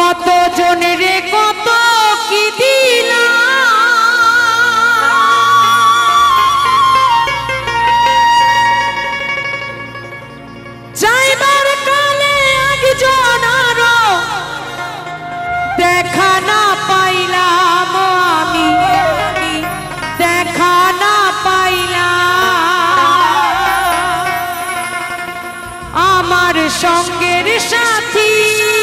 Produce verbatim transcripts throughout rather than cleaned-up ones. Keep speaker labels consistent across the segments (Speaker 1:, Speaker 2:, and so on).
Speaker 1: কত জনেরে কত কি দিলাম যাইবার কালে একজন আরো দেখা না পাইলাম আমি দেখা না পাইলাম আমার সঙ্গের সাথী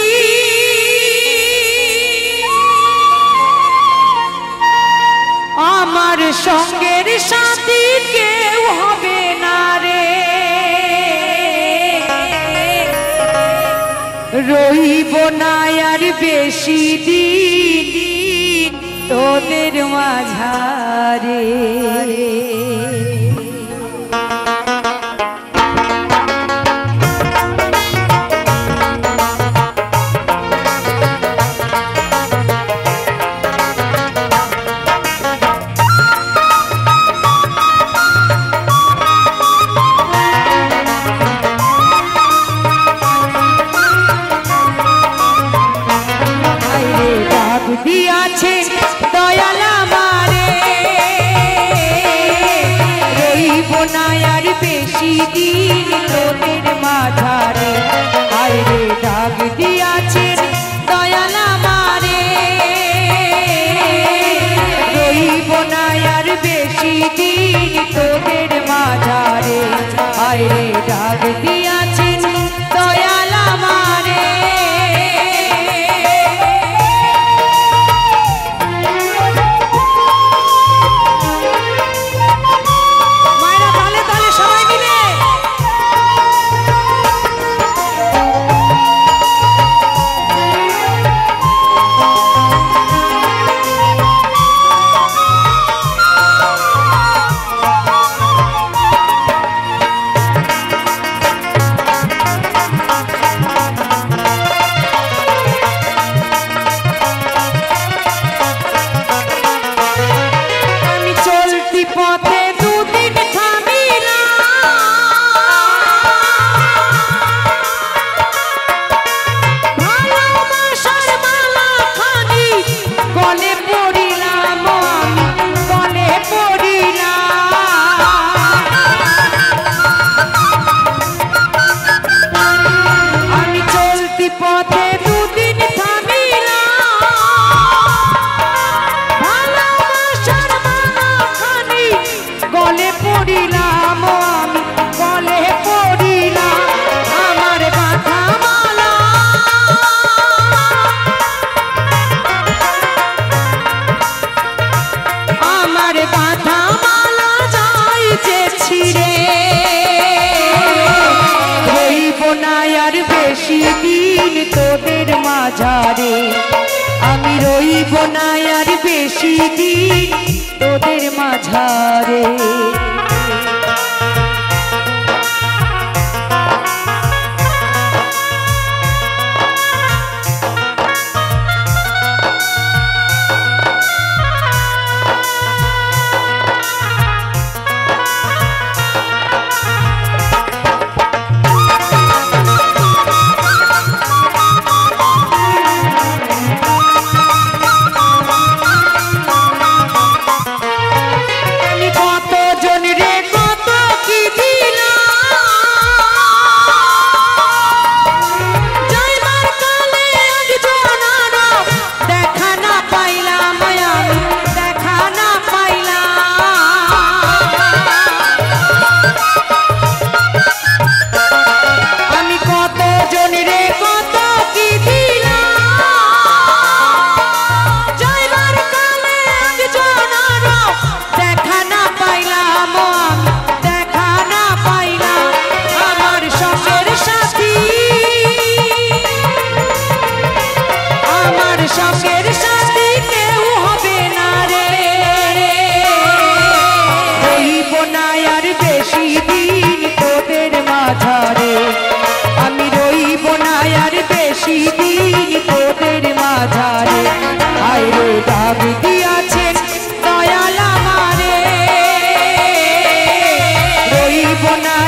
Speaker 1: আমার সঙ্গের সাথী কেউ হবে না রে রইব না আর বেশি দিন তোদের মাঝারে দিয়াছে দয়াল আমারে রইব না আর বেশি দিন তোদের মাঝারে আরে ডাক দিয়াছে দয়াল আমারে রইব না আর বেশি দিন তোদের মাঝারে আরে ডাক দিয়াছে দয়াল আমারে তোদের মাঝারে আমি রইব না আর বেশি দিন তোদের মাঝারে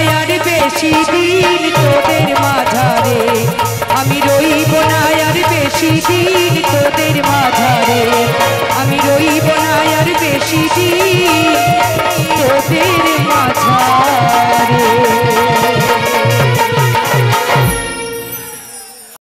Speaker 1: বেশি দিন তোদের মাঝারে আমি রইব না আর বেশি বেশি দিন তোদের মাঝারে, আমি রইব না আর বেশি দিন।